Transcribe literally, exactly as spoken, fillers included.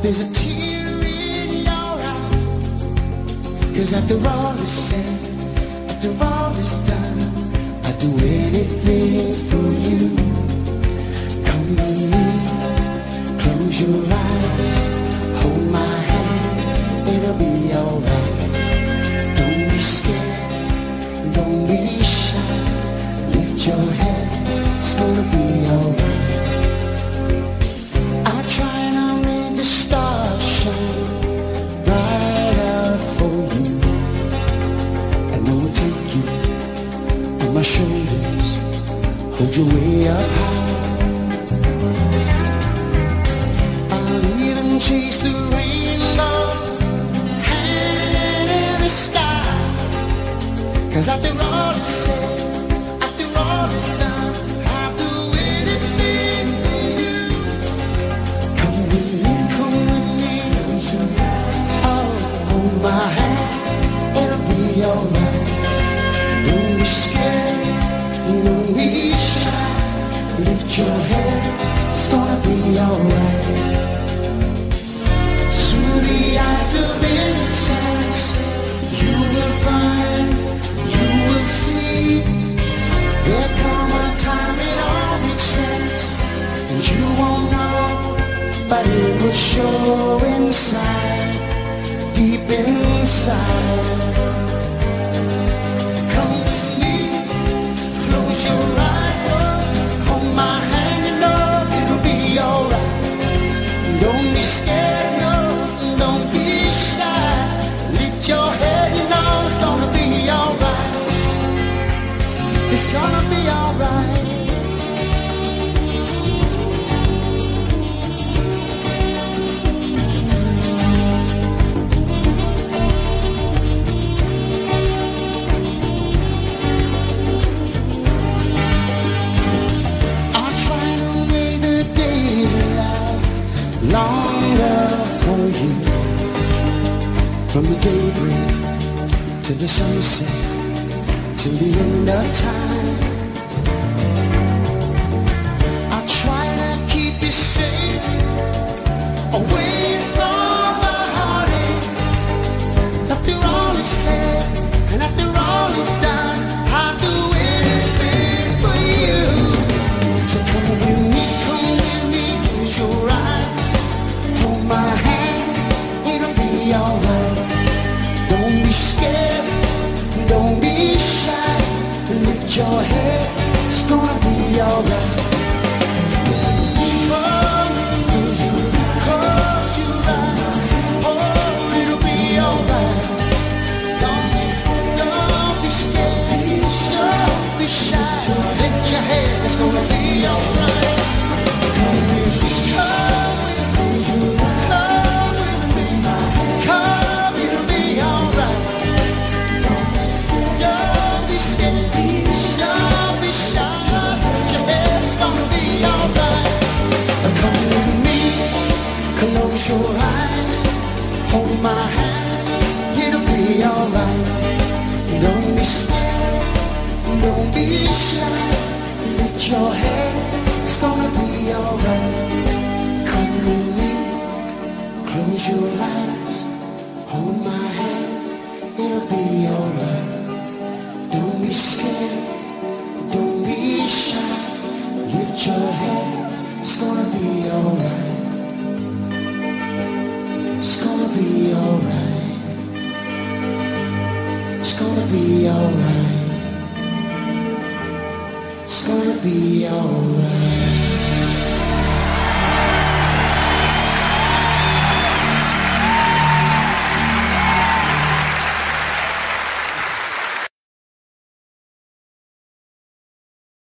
there's a tear in your eye. 'Cause after all is said, after all is done, I'd do anything for you. Come with me, close your eyes, hold my hand, it'll be alright. Don't be scared, don't be shy, lift your head, it's gonna be alright. I'll try and I'll make the stars shine brighter for you. And I will take you on my shoulders, hold you way up high. I'll even chase the rainbow high in the sky. 'Cause after all is said, after all is done, I'll do anything for you. Come with me, come with me, oh, hold my hand, it'll be alright. Don't be scared, don't be shy, lift your head, it's gonna be alright. Through the eyes of innocence, you will find, you will see, there'll come a time it all makes sense, and you won't know, but it will show inside, deep inside. So come with me, close your eyes, hold my hand, you know it'll be alright. Don't be scared, no, don't be shy, lift your head, you know it's gonna be alright. It's gonna be alright. I'll try to make the days last longer for you. From the daybreak to the sunset, till the end of time. I'll try to keep you safe, away from the heartache. After all is said, and after all is done, I'll do anything for you. So come with me, come with me, close your eyes, hold my hand, it'll be alright. Don't be scared, don't be shy, lift your head, it's gonna be alright. Close your eyes, oh, it'll be alright. Don't be, don't be scared, don't be shy, lift your head, it's gonna be alright. Come with me, come with me, come with me, come, it'll be alright. Don't be scared, don't be shy, lift your head, it's gonna be alright. Come with me, close your eyes, hold my hand, it'll be alright. Don't be scared, don't be shy, lift your head, it's gonna be alright. Come with me, close your eyes, hold my hand, it'll be alright. Don't be scared, don't be shy, lift your head, it's gonna be alright. It's gonna be alright. It's gonna be alright. It's gonna be alright.